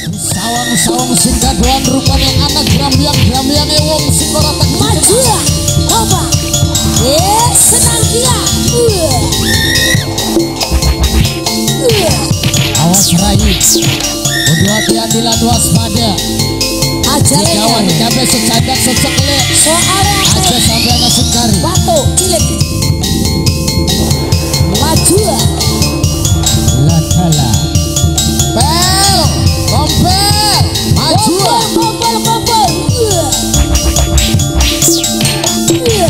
Sawang sing kadoan rupane anak grambiang wong sing ora tak maju ya coba senang dia awas rayu kudu hati-hati lan waspada aja kawan kabeh secadak secekle soalnya aja sampai ana sekari batu cilik maju ya latala per komper maju kompol ayo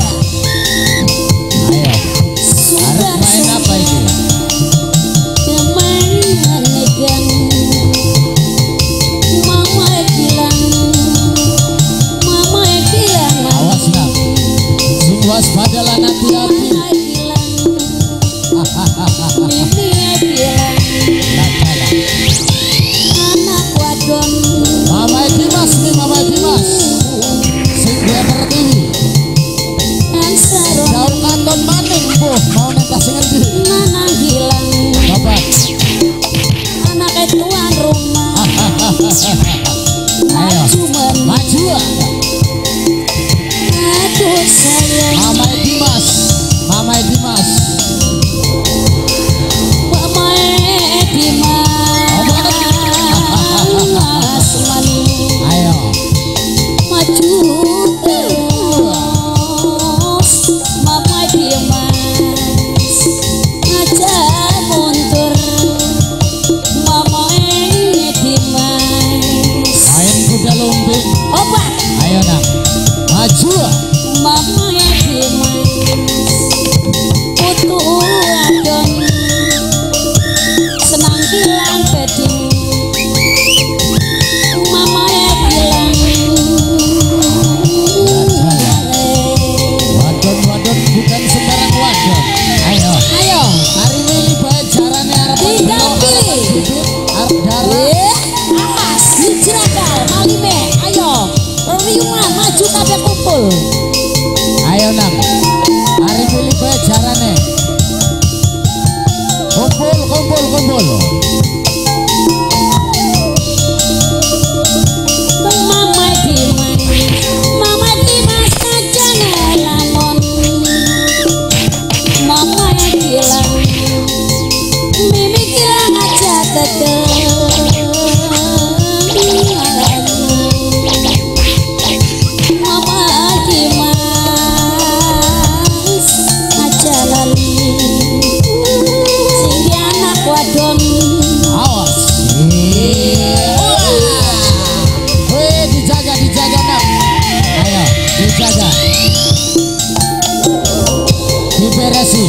arep main apa ini awas nak sing waspada lan hati-hati Mama Dimas sing bener TV daun kanton maning boh mau nentas sing endi mana hilang bapak anak tuan rumah ayo maju aduh sayang Mama Dimas Mama Dimas mani ayo maju terus Mama Dimas aja mundur Mama Dimas main kuda lumping obat ayo nak maju Mama Dimas putu adon senang bilang beding Mama bilang wadon bukan sembarang wadon ayo hari ini bae jarane arep tinggal pilih arep darah awas hijrakal malime ayo riuman maju kabeh kumpul ayo nak hari ini bae jarane kumpul Mama Dimas aja nelamun Mama bilang Mimi bilang aja tetep Mama Dimas aja lali sing anak wadon awas dijaga nak ayo dijaga diberesi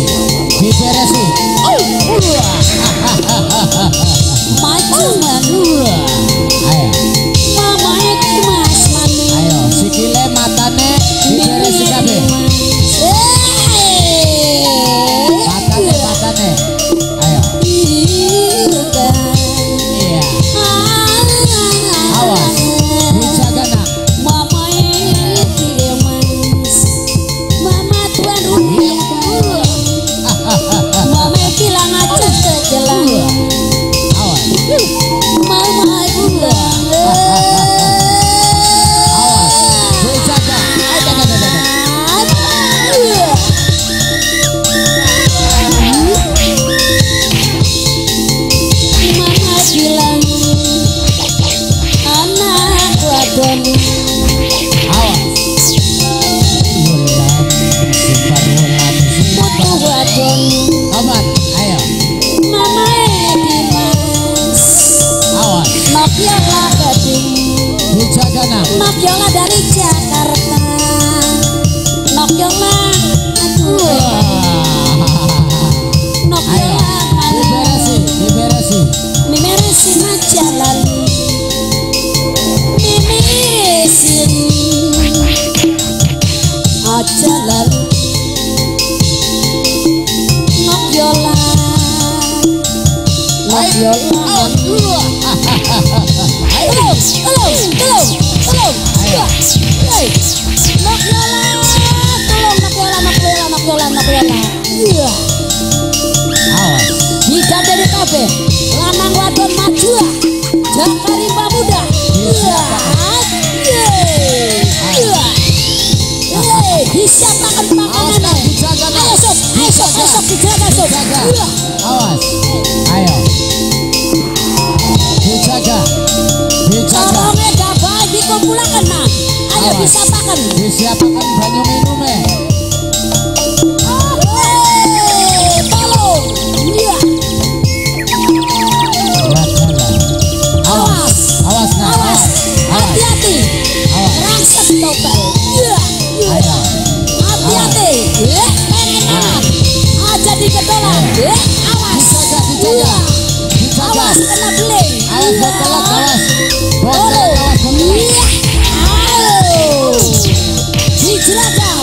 maju manu ayo Mama Dimas mani ayo sikile matane diberesi kabeh matane ayo iya awas dijaga nak Mama Dimas Mama tuan rumah Mama bilang aja sejelang awas Mama bilang awas dijaga Mama bilang anak wadon awas wulan mutu wadon aman ayo Mama Dimas awas Nokyola gading dijaga nak Nokyola dari Jakarta Nokyola aduh ayo Nokyola diberesi mimeresin aja lali mimeresin aja lali Nokyola Iya. Awas. Hingga dari kafe lanang wadon maju. Jakari babu kulakan Mang. Ayo Awas. disapakan. Disiapakan banyu minum Tolong. Iya. Awas. Awas nah, Awas. Hati-hati. Awas. Rangsek topel. Iya. Ayo. Hati-hati. Enak. Aja dikedolan. Awas. Dijaga, dijaga. Iya. Dijaga. Awas kena beling. Awas botelak, awas. Botelak, Oh. awas botelak. Iya. Ayo. Dijelajah.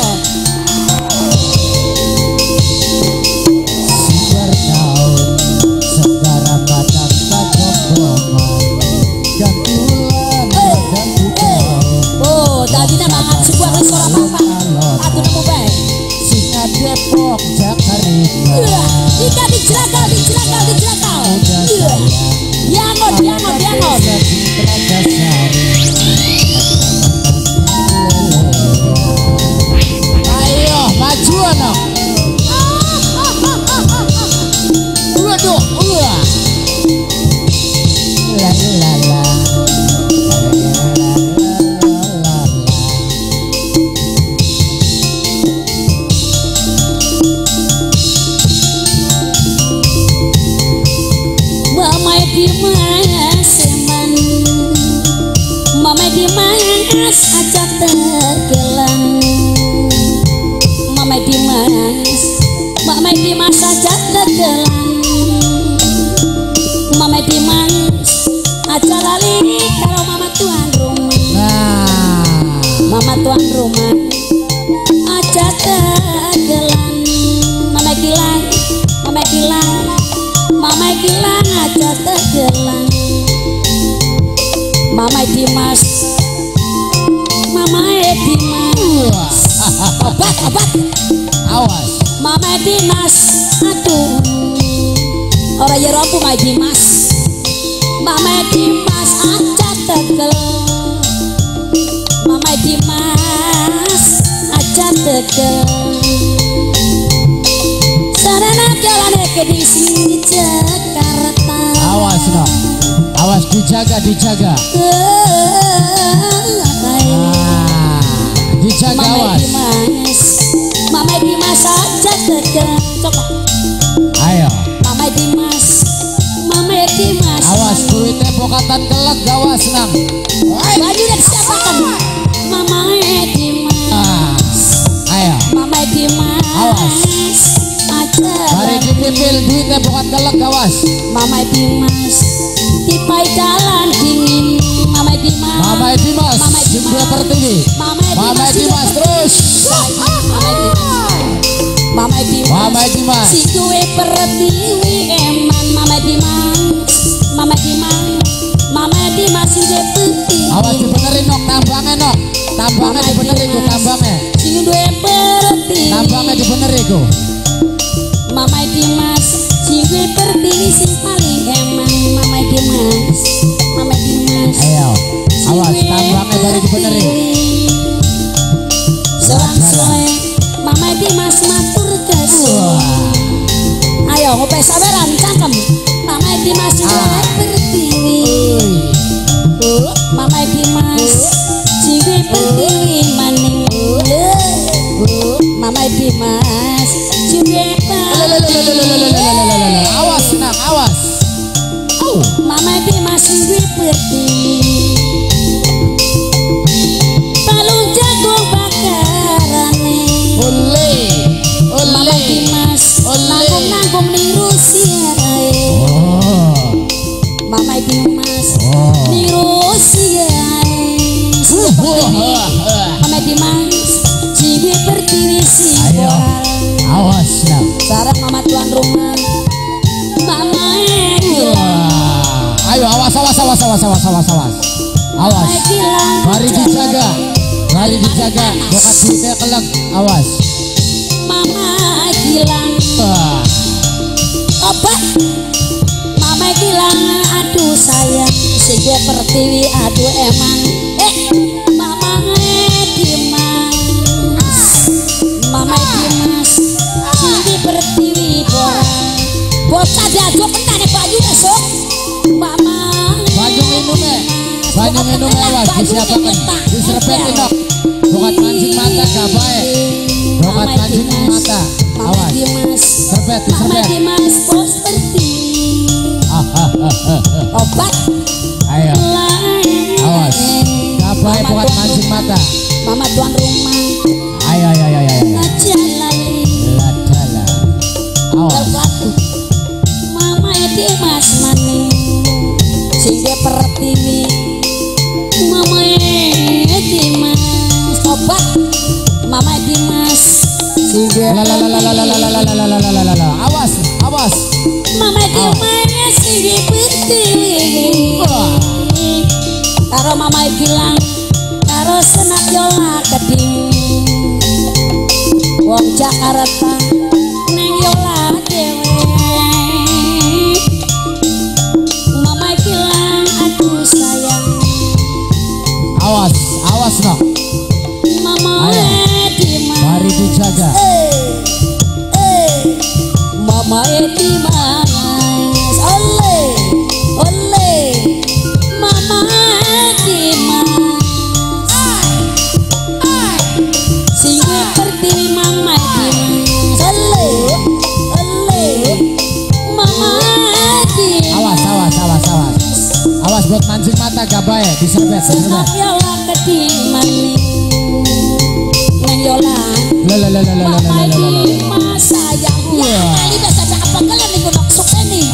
Sibar daun, segara batang kagomboman, dan bulan dan daun. Oh, tadi nama sebuah restoran apa? Aku nemu baik. Singa Depok Jakarta. Jika dijelakal. Diangon. Ayo maju anak. Waduh, la la la. Mamai Dimas Seman, Mamai Dimas ajak tergelang. Mamai Dimas ajak tergelang. Mamai Dimas aja lali kalau mama tuan rumah. Nah, Mama tuan rumah aja tergelang. Mamai Gilang aja tergelang. Mamai Dimas obat awas. Mamai Dimas aduh orang ya rompu Mamai Dimas aja tegel. Mamai Dimas aja tegel. Sarana jalan ke di sini Jakarta. Awas no. Awas dijaga. Dijaga Mamai awas. Dimas aja tegel. Coba. Ayo. Mamai Dimas Awas duitnya pokatan kelak gawas nang. baju dan siapakan Mamai Dimas. Ayo. Mamai Dimas Awas. aja Mari dipipil duitnya bukan kelak gawas. Mamai Dimas tipai jalan dingin. Mamai Dimas Jumlah Pertiwi. Mamai Dimas terus. Mamai Dimas si gue Pertiwi eman. Mamai Dimas si gue Pertiwi. Awas dibenerin nok tambangnya nok. Tambangnya dibenerin ku tambangnya. Si gue Pertiwi. Tambangnya dibenerin ku. Mamai Dimas si gue Pertiwi si paling eman. Mamai Dimas. Ayo. Awas tambangnya dari dibenerin. Serang soe Mamai Dimas matur kasih. Ayo ngopi sabaran cangkem. Mamai Dimas si gue Pertiwi. Mamai Dimas si gue Pertiwi maning. Mamai Dimas si gue Pertiwi. Awas nang, awas. Mamai Dimas si gue Pertiwi. Palung jagung bakarane. Mamai Dimas nanggung ning Rusia. Mamai Dimas ning Rusia. Mamai Dimas si gue Pertiwi si Ayo. boral. Awas nang. Sarang mama tuan rumah. Mamai Gilang. Ayo awas. Awas. Mari dijaga. Bokat duitnya kelak. Awas. Mama Gilang obat. Mama Gilang aduh sayang si gue Pertiwi aduh emang. Mama Dimas si gue Pertiwi boral. Bocah diajuk entah nih baju besok. Mama Banyu minum awas. awas disiapakan diserpetin dok. Bukan mancing mata gak baik. Bukan mancing mata. Awas. Serpet diserpet. Dimas bos seperti obat. Ayo. Awas. Gak baik bukan mancing mata. Mama tuan rumah. Ayo. Ladala. Awas. Mama Dimas maning sing dia pertiwi. Mama Dimas obat. Mama Dimas sing dia awas. Mama Dimas sing dia pertiwi. Karo mama bilang karo senak yola keding. Wong Jakarta neng yola dewe. Mama bilang aku sayang. Awas no. Mama Dimas Mari dijaga. Mama Dimas ole Mama Dimas singa pertiwi Mama Dimas ole Mama Dimas Awas buat mancing mata gak baik diserpet. Senap yola kediman neng yola Mama Dimas sayang. Ini biasa cakap panggilan nih gunok sukses nih.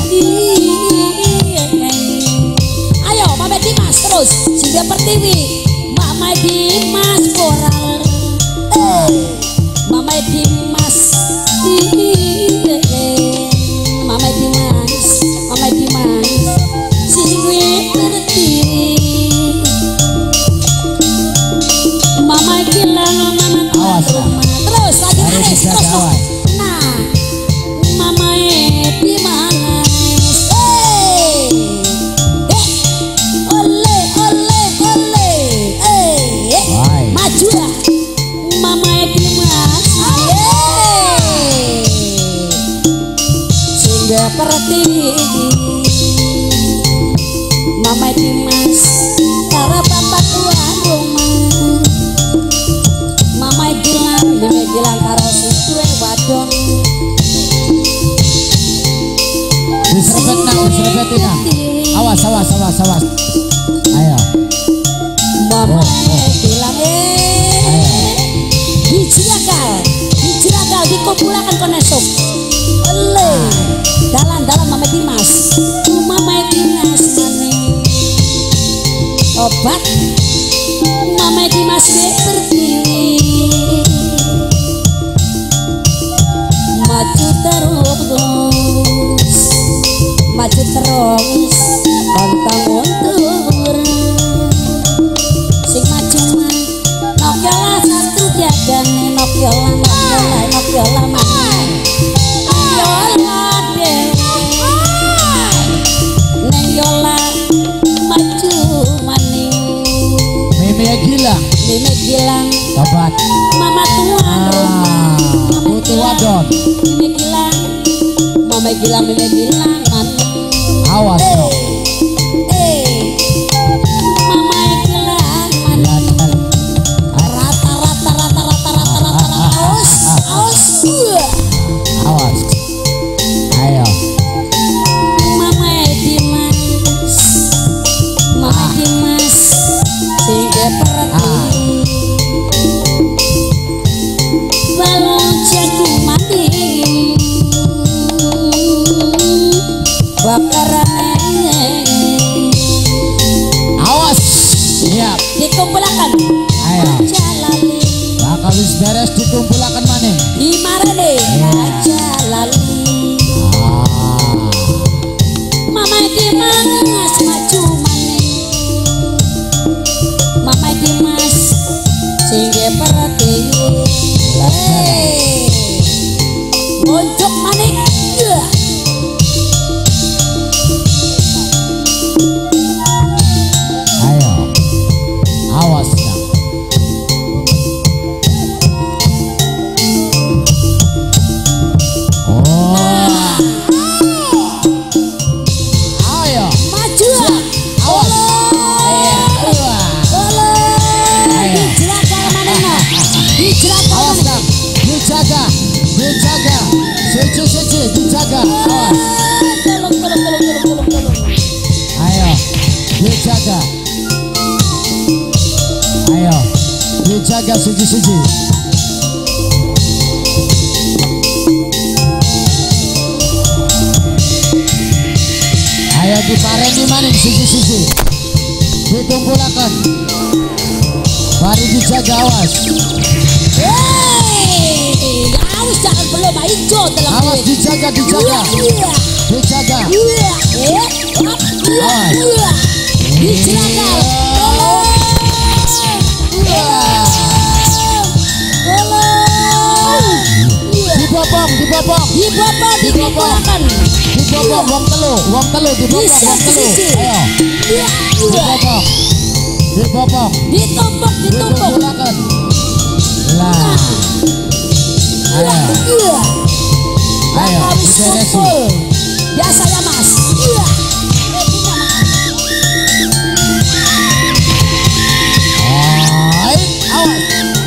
Ayo Mama Dimas terus singa pertiwi Mama Dimas koral. Mama Dimas Mama Dimas singa pertiwi. Mama bilang mama tuan rumah. Terus lagi naris terus. Nah Mama Dimas ole maju lah Mama Dimas sehingga pertiwi Mama Dimas karena bapak tuan rumah. Mama bilang karo suwe wadon diserpetin nah. Awas. Ayo. Mama bilang hijragal dikumpulakan konesuk. Dalam Mama Dimas. Mama Dimas maning obat. Mama Dimas pertiwi maju terus pantang mundur sing maju man nok yola satu jagane nok yola man yola dewe neng yola maju maning Meme gilang obat. Mama tuan rumah Putu wadon. Mama gilang maning. Awas no. Mama gilang maning. Rata Awas. Ayo. Mama Dimas sehingga perhati balon jagung mati bakaran. Awas. Siap. Dikumpulkan. Ayo. Jalali. Bakal wis beres dikumpulakan maning. Di marane aja lali. Mama Dimas maju maning. Mama Dimas sehingga perhati. Moncok maning. Ayo. Awas nah. dijaga. Ayo, dijaga siji-siji. Ayo diparengi maning siji-siji. Ditumpulakan. Mari dijaga, awas. Awas jangan belum hijau dalam awas dijaga. Dijaga. Awas. Dijaga. Dibopong. Dibopong. Dibopong wong telu dibopong wong telu. Ayo. Dibopong. Ditumpuk. Ditumpulakan. Lah. Ayo, diberesi. Biasanya mas. Awas.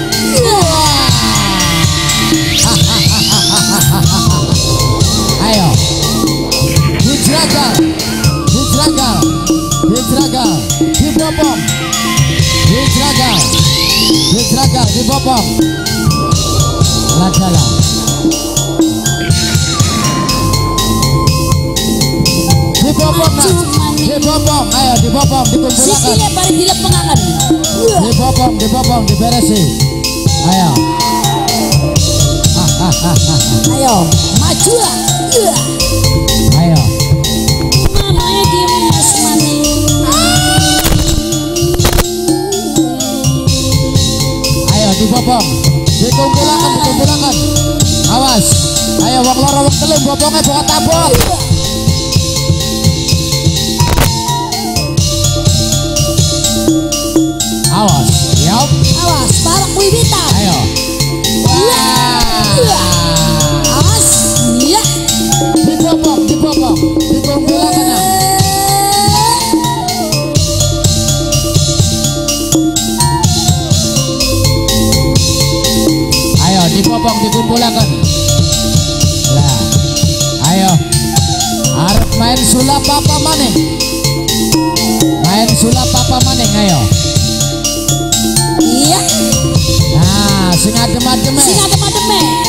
Ayo. Dijaga. Dibopong. Dijaga, dibopong. Lajala. Dibopong, ayo dibopong, dikumpulkan. Sikile bari dilepengakan. Dibopong, diberesi. Ayo. Ayo, maju lah. Ayo. Mamanya Dimas maning. Ayo dibopong, dikumpulkan. Awas. Ayo wong loro wong telu bopongnya buka tabok. Awas, siap. Awas, barak wiwitan. Ayo. Awas, iya. Dibopong, dikumpulkan. Ayo dibopong, dikumpulkan. Lah, ayo. Arep main sulap apa maning? Ayo. Iya. Nah, sing adem-adem.